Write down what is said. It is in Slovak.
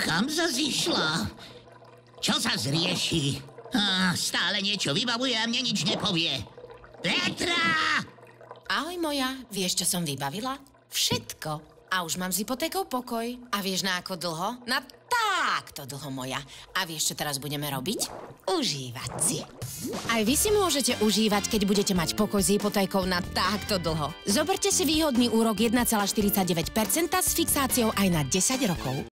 Kam zas išla? Čo sa zrieši? Stále niečo vybavuje a mne nič nepovie. Petra! Ahoj moja, vieš, čo som vybavila? Všetko. A už mám s hypotékou pokoj. A vieš na ako dlho? Na takto dlho moja. A vieš, čo teraz budeme robiť? Užívať si. Aj vy si môžete užívať, keď budete mať pokoj s hypotékou na takto dlho. Zoberte si výhodný úrok 1,49% s fixáciou aj na 10 rokov.